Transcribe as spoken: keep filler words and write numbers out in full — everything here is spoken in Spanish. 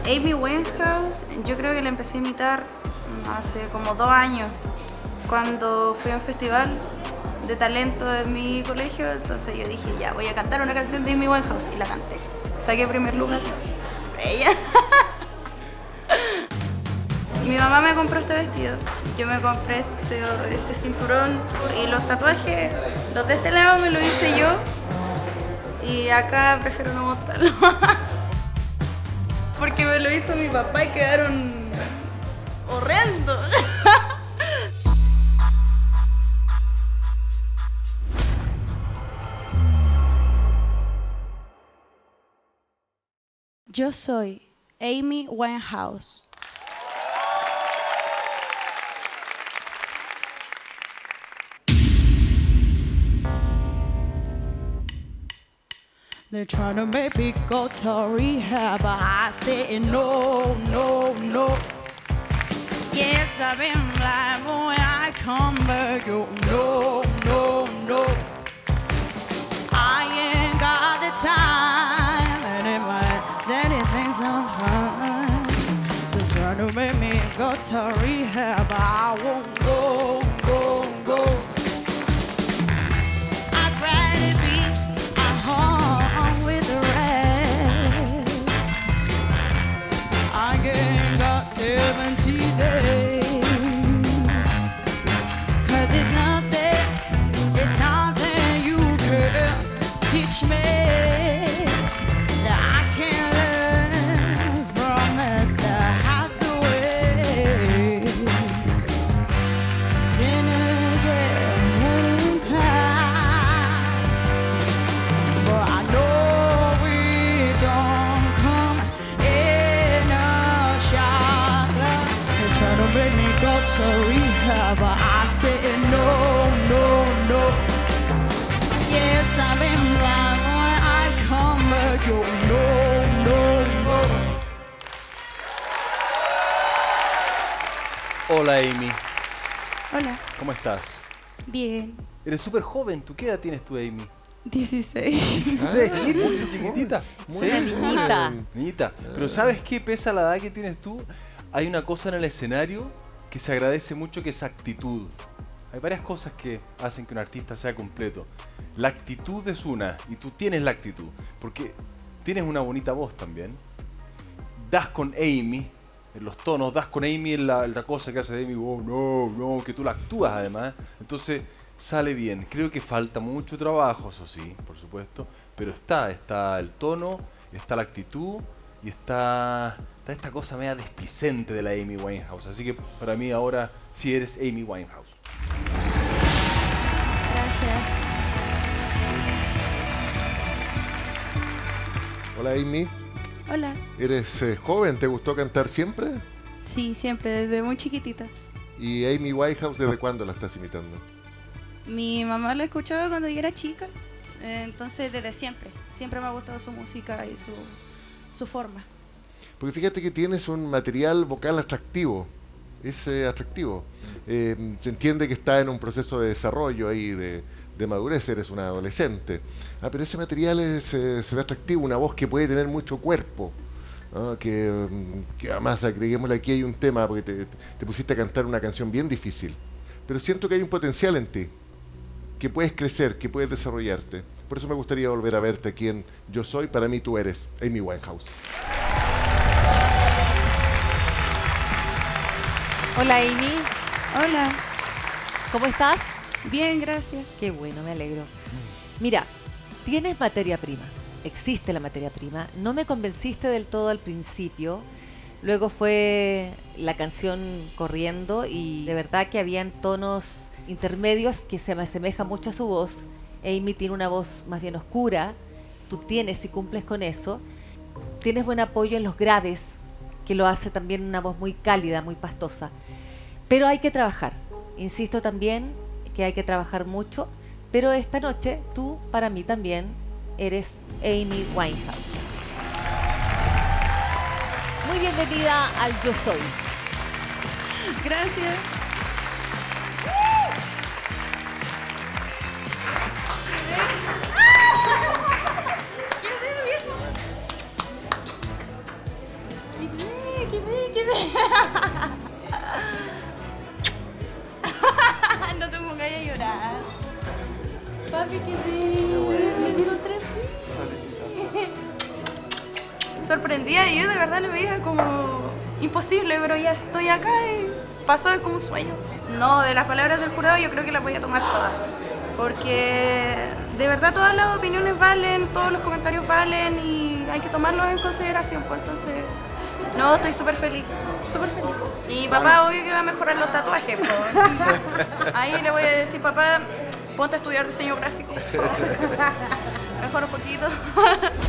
Amy Winehouse, yo creo que la empecé a imitar hace como dos años, cuando fui a un festival de talento en mi colegio. Entonces yo dije, ya, voy a cantar una canción de Amy Winehouse, y la canté. Saqué primer lugar. Ella. Mi mamá me compró este vestido, yo me compré este, este cinturón, y los tatuajes, los de este lado me los hice yo, y acá prefiero no mostrarlo. Porque me lo hizo mi papá y quedaron horrendos. Yo soy Amy Winehouse. They're trying to make me go to rehab, but I say no, no, no. Yes, I've been blind, but when I come back, you no, no, no. I ain't got the time, and in my head, then it thinks I'm fine. They're trying to make me go to rehab, but I won't go, go, go. I'd rather be at home. seventy days, cause it's nothing, it's nothing you can teach me that I can't learn from Mister Hathaway. Didn't get learning class, but I know we don't come in a shot. Trying to make me go to rehab, but I say no, no, no. Yes, I've been blind when I come back, you no, no, no. Hola, Amy. Hola. ¿Cómo estás? Bien. Eres súper joven. ¿Tú qué edad tienes tú, Amy? dieciséis. dieciséis. Muy chiquitita. Muy niñita. Niñita. Pero ¿sabes qué? Pese a la edad que tienes tú, hay una cosa en el escenario que se agradece mucho, que es actitud. Hay varias cosas que hacen que un artista sea completo. La actitud es una, y tú tienes la actitud, porque tienes una bonita voz también. Das con Amy en los tonos, das con Amy en la, en la cosa que hace de Amy, oh, no, no, que tú la actúas además. Entonces sale bien. Creo que falta mucho trabajo, eso sí, por supuesto, pero está, está el tono, está la actitud y está... Está esta cosa media desplicente de la Amy Winehouse. Así que para mí ahora sí eres Amy Winehouse. Gracias. Hola, Amy. Hola. ¿Eres eh, joven? ¿Te gustó cantar siempre? Sí, siempre, desde muy chiquitita. ¿Y Amy Winehouse desde cuándo la estás imitando? Mi mamá la escuchaba cuando yo era chica, eh, entonces desde siempre. Siempre me ha gustado su música y su, su forma. Porque fíjate que tienes un material vocal atractivo, es eh, atractivo. Eh, se entiende que está en un proceso de desarrollo ahí, de, de madurez, eres una adolescente. Ah, pero ese material es, eh, se ve atractivo, una voz que puede tener mucho cuerpo. ¿No? Que, que además, agreguémosle, aquí hay un tema, porque te, te pusiste a cantar una canción bien difícil. Pero siento que hay un potencial en ti, que puedes crecer, que puedes desarrollarte. Por eso me gustaría volver a verte aquí en Yo Soy, para mí tú eres Amy Winehouse. Hola, Amy. Hola. ¿Cómo estás? Bien, gracias. Qué bueno, me alegro. Mira, tienes materia prima. Existe la materia prima. No me convenciste del todo al principio. Luego fue la canción corriendo y de verdad que habían tonos intermedios que se me asemejan mucho a su voz. Amy tiene una voz más bien oscura. Tú tienes y cumples con eso. Tienes buen apoyo en los graves, que lo hace también una voz muy cálida, muy pastosa. Pero hay que trabajar. Insisto también que hay que trabajar mucho, pero esta noche tú, para mí también, eres Amy Winehouse. Muy bienvenida al Yo Soy. Gracias. No te pongas a llorar. Papi, qué lindo. Me dieron tres sí. Sorprendida y yo de verdad lo veía como imposible, pero ya estoy acá y pasó de como un sueño. No, de las palabras del jurado yo creo que las voy a tomar todas. Porque de verdad todas las opiniones valen, todos los comentarios valen y hay que tomarlos en consideración. Pues entonces, no, estoy súper feliz, súper feliz. Y papá obvio que va a mejorar los tatuajes. Pues. Ahí le voy a decir, papá, ponte a estudiar diseño gráfico, por favor. Mejor un poquito.